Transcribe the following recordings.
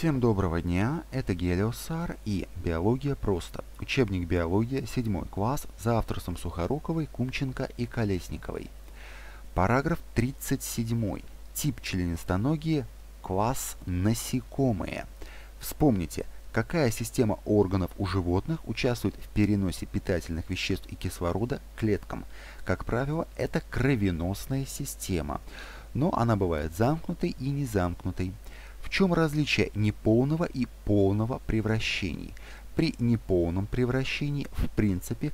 Всем доброго дня, это Гелиосар и «Биология просто». Учебник «Биология», 7 класс, за авторством Сухоруковой, Кумченко и Колесниковой. Параграф 37. Тип членистоногие, класс насекомые. Вспомните, какая система органов у животных участвует в переносе питательных веществ и кислорода к клеткам. Как правило, это кровеносная система, но она бывает замкнутой и незамкнутой. В чем различие неполного и полного превращений? При неполном превращении, в принципе,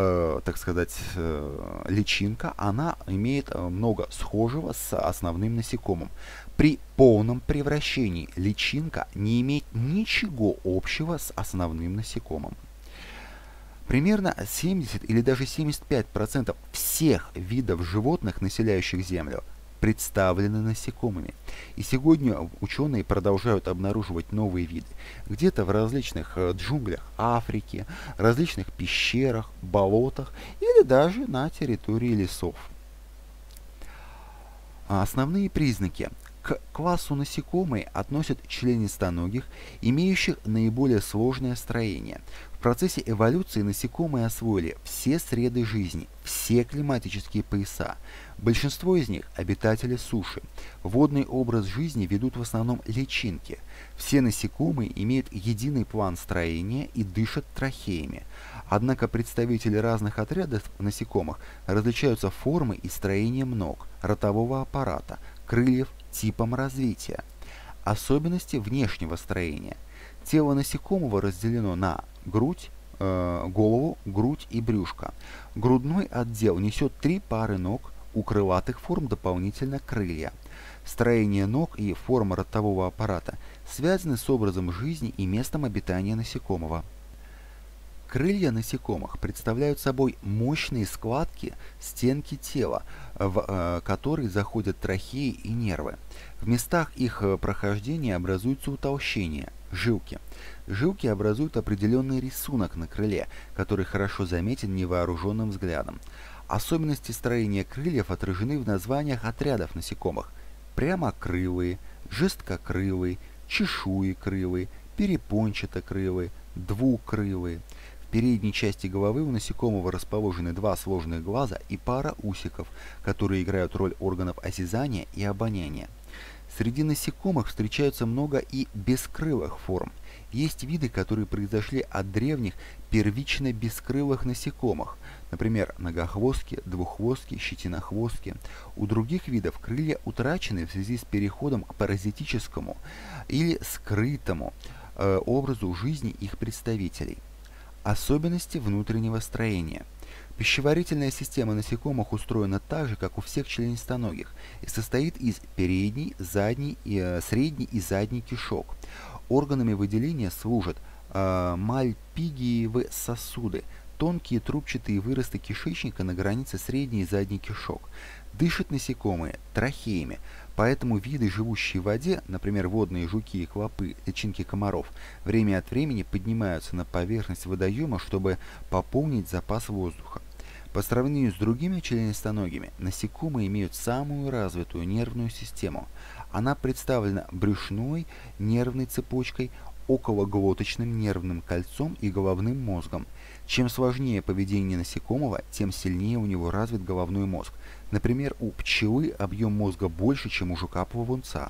личинка, она имеет много схожего с основным насекомым. При полном превращении личинка не имеет ничего общего с основным насекомым. Примерно 70 или даже 75% всех видов животных, населяющих Землю, представлены насекомыми. И сегодня ученые продолжают обнаруживать новые виды. Где-то в различных джунглях Африки, различных пещерах, болотах или даже на территории лесов. Основные признаки. К классу насекомые относят членистоногих, имеющих наиболее сложное строение. В процессе эволюции насекомые освоили все среды жизни, все климатические пояса. Большинство из них – обитатели суши. Водный образ жизни ведут в основном личинки. Все насекомые имеют единый план строения и дышат трахеями. Однако представители разных отрядов насекомых различаются формой и строением ног, ротового аппарата, крыльев, типом развития. Особенности внешнего строения. Тело насекомого разделено на грудь, голову, грудь и брюшко. Грудной отдел несет 3 пары ног, у крылатых форм дополнительно крылья. Строение ног и форма ротового аппарата связаны с образом жизни и местом обитания насекомого. Крылья насекомых представляют собой мощные складки стенки тела, в которые заходят трахеи и нервы. В местах их прохождения образуются утолщения – жилки. Жилки образуют определенный рисунок на крыле, который хорошо заметен невооруженным взглядом. Особенности строения крыльев отражены в названиях отрядов насекомых: прямокрылые, жесткокрылые, чешуекрылые, перепончатокрылые, двукрылые. В передней части головы у насекомого расположены 2 сложных глаза и пара усиков, которые играют роль органов осязания и обоняния. Среди насекомых встречаются много и бескрылых форм. Есть виды, которые произошли от древних первично бескрылых насекомых, например, многохвостки, двуххвостки, щетинохвостки. У других видов крылья утрачены в связи с переходом к паразитическому или скрытому образу жизни их представителей. Особенности внутреннего строения. Пищеварительная система насекомых устроена так же, как у всех членистоногих, и состоит из передней, средней и задней кишок. Органами выделения служат мальпигиевые сосуды, тонкие трубчатые выросты кишечника на границе средней и задней кишок. Дышат насекомые трахеями, поэтому виды, живущие в воде, например, водные жуки и клопы, личинки комаров, время от времени поднимаются на поверхность водоема, чтобы пополнить запас воздуха. По сравнению с другими членистоногими, насекомые имеют самую развитую нервную систему. Она представлена брюшной нервной цепочкой, окологлоточным нервным кольцом и головным мозгом. Чем сложнее поведение насекомого, тем сильнее у него развит головной мозг. Например, у пчелы объем мозга больше, чем у жука-плавунца.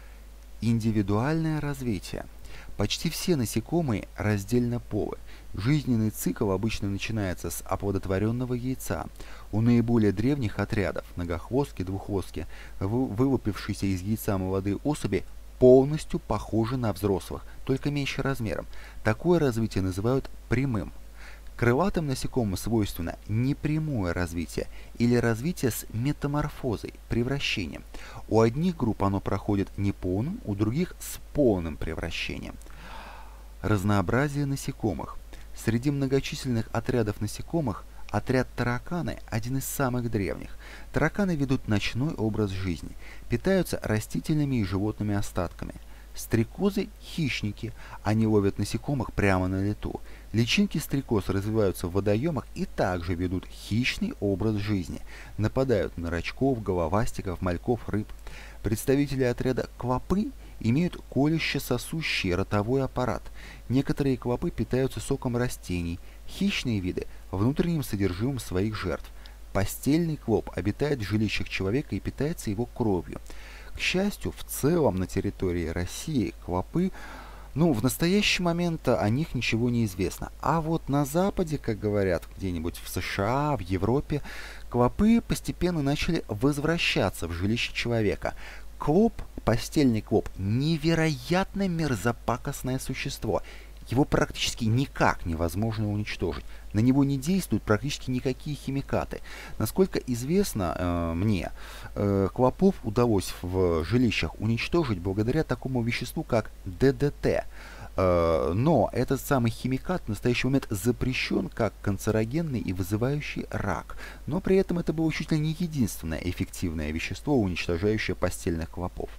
Индивидуальное развитие. Почти все насекомые раздельнополы. Жизненный цикл обычно начинается с оплодотворенного яйца. У наиболее древних отрядов, многохвостки, двуххвостки, вылупившиеся из яйца молодые особи полностью похожи на взрослых, только меньше размером. Такое развитие называют прямым. Крылатым насекомым свойственно непрямое развитие или развитие с метаморфозой, превращением. У одних групп оно проходит неполным, у других с полным превращением. Разнообразие насекомых. Среди многочисленных отрядов насекомых отряд тараканы – один из самых древних. Тараканы ведут ночной образ жизни, питаются растительными и животными остатками. Стрекозы – хищники, они ловят насекомых прямо на лету. Личинки стрекоз развиваются в водоемах и также ведут хищный образ жизни, нападают на рачков, головастиков, мальков, рыб. Представители отряда клопы имеют колюще-сосущий ротовой аппарат. Некоторые клопы питаются соком растений, хищные виды – внутренним содержимым своих жертв. Постельный клоп обитает в жилищах человека и питается его кровью. К счастью, в целом на территории России клопы, в настоящий момент о них ничего не известно. А вот на Западе, как говорят, где-нибудь в США, в Европе, клопы постепенно начали возвращаться в жилище человека. Клоп, постельный клоп, невероятно мерзопакостное существо. Его практически никак невозможно уничтожить. На него не действуют практически никакие химикаты. Насколько известно мне, клопов удалось в жилищах уничтожить благодаря такому веществу, как ДДТ. Но этот самый химикат в настоящий момент запрещен как канцерогенный и вызывающий рак. Но при этом это было чуть ли не единственное эффективное вещество, уничтожающее постельных клопов.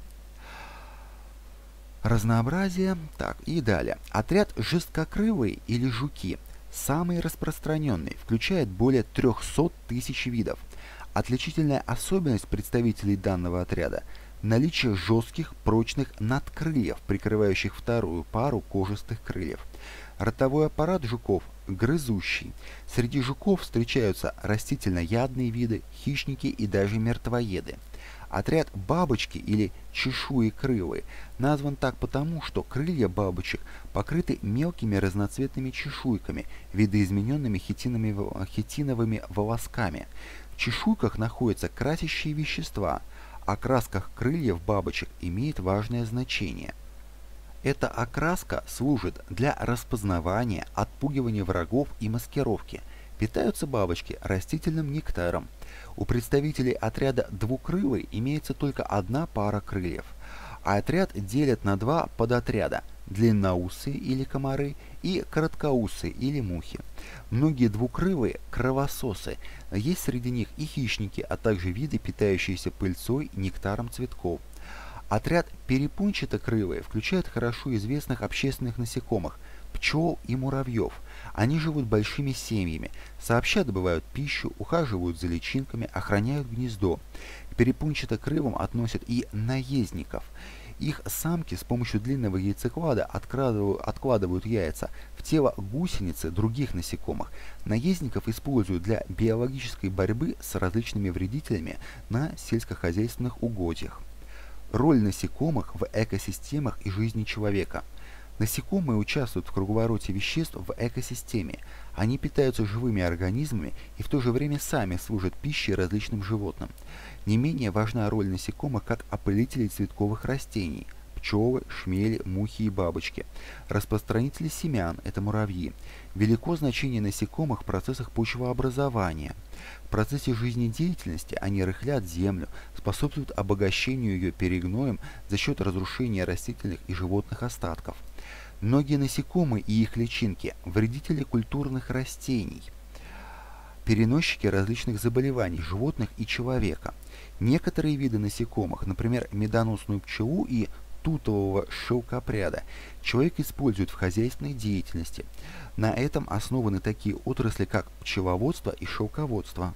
Разнообразие. Так, и далее. Отряд жесткокрылые или жуки. Самый распространенный, включает более 300 тысяч видов. Отличительная особенность представителей данного отряда – наличие жестких, прочных надкрыльев, прикрывающих вторую пару кожистых крыльев. Ротовой аппарат жуков грызущий. Среди жуков встречаются растительноядные виды, хищники и даже мертвоеды. Отряд бабочки или чешуекрылые назван так потому, что крылья бабочек покрыты мелкими разноцветными чешуйками, видоизмененными хитиновыми волосками. В чешуйках находятся красящие вещества. Окраска крыльев бабочек имеет важное значение. Эта окраска служит для распознавания, отпугивания врагов и маскировки. Питаются бабочки растительным нектаром. У представителей отряда двукрылый имеется только одна пара крыльев, а отряд делят на два подотряда – длинноусые или комары и короткоусые или мухи. Многие двукрылые – кровососы, есть среди них и хищники, а также виды, питающиеся пыльцой, нектаром цветков. Отряд перепончатокрылые включает хорошо известных общественных насекомых – пчел и муравьев. Они живут большими семьями, сообща добывают пищу, ухаживают за личинками, охраняют гнездо. К перепончатокрылым относят и наездников. Их самки с помощью длинного яйцеклада откладывают яйца в тело гусеницы других насекомых. Наездников используют для биологической борьбы с различными вредителями на сельскохозяйственных угодьях. Роль насекомых в экосистемах и жизни человека. Насекомые участвуют в круговороте веществ в экосистеме. Они питаются живыми организмами и в то же время сами служат пищей различным животным. Не менее важна роль насекомых как опылителей цветковых растений – пчелы, шмели, мухи и бабочки. Распространители семян – это муравьи. Велико значение насекомых в процессах почвообразования. В процессе жизнедеятельности они рыхлят землю, способствуют обогащению ее перегноем за счет разрушения растительных и животных остатков. Многие насекомые и их личинки – вредители культурных растений, переносчики различных заболеваний животных и человека. Некоторые виды насекомых, например, медоносную пчелу и тутового шелкопряда, человек использует в хозяйственной деятельности. На этом основаны такие отрасли, как пчеловодство и шелководство.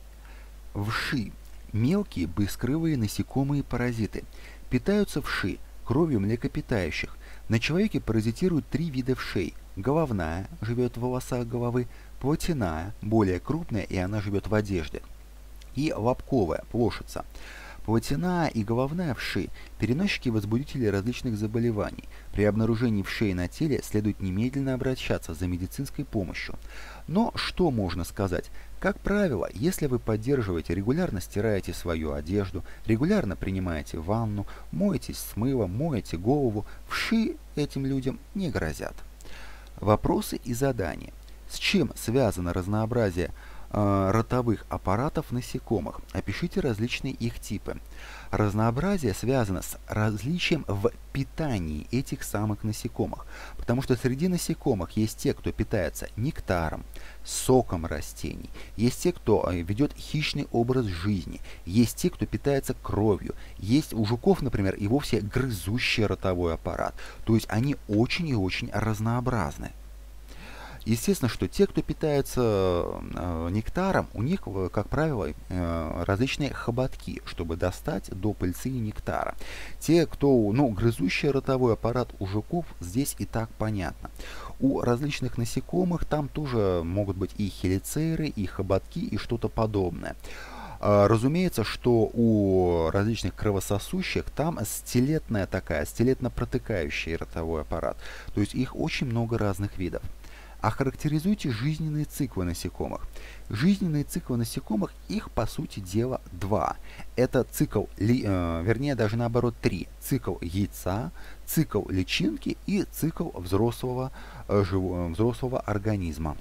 Вши – мелкие бескрылые насекомые-паразиты. Питаются вши кровью млекопитающих. На человеке паразитируют три вида вшей. Головная – живет в волосах головы, плотяная – более крупная, и она живет в одежде, и лобковая – плошица. Плотяная и головная вши – переносчики возбудителей различных заболеваний. При обнаружении вшей на теле следует немедленно обращаться за медицинской помощью. Но что можно сказать? Как правило, если вы поддерживаете, регулярно стираете свою одежду, регулярно принимаете ванну, моетесь с мылом, моете голову, вши этим людям не грозят. Вопросы и задания. С чем связано разнообразие ротовых аппаратов насекомых? Опишите различные их типы. Разнообразие связано с различием в питании этих самых насекомых, потому что среди насекомых есть те, кто питается нектаром, соком растений, есть те, кто ведет хищный образ жизни, есть те, кто питается кровью, есть у жуков, например, и вовсе грызущий ротовой аппарат, то есть они очень и очень разнообразны. Естественно, что те, кто питается нектаром, у них, как правило, различные хоботки, чтобы достать до пыльцы и нектара. Те, кто, грызущий ротовой аппарат у жуков, здесь и так понятно. У различных насекомых там тоже могут быть и хелицеры, и хоботки, и что-то подобное. Разумеется, что у различных кровососущих там стилетно-протыкающий ротовой аппарат. То есть их очень много разных видов. Охарактеризуйте жизненные циклы насекомых. Жизненные циклы насекомых, их по сути дела два. Это цикл, вернее даже наоборот три. Цикл яйца, цикл личинки и цикл взрослого организма.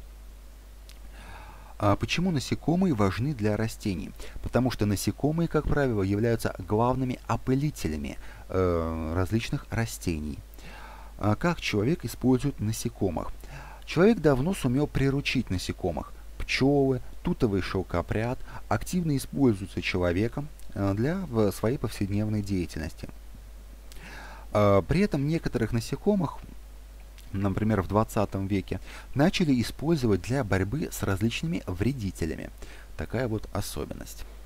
Почему насекомые важны для растений? Потому что насекомые, как правило, являются главными опылителями различных растений. Как человек использует насекомых? Человек давно сумел приручить насекомых. Пчелы, тутовый шелкопряд активно используются человеком для своей повседневной деятельности. При этом некоторых насекомых, например, в 20 веке, начали использовать для борьбы с различными вредителями. Такая вот особенность.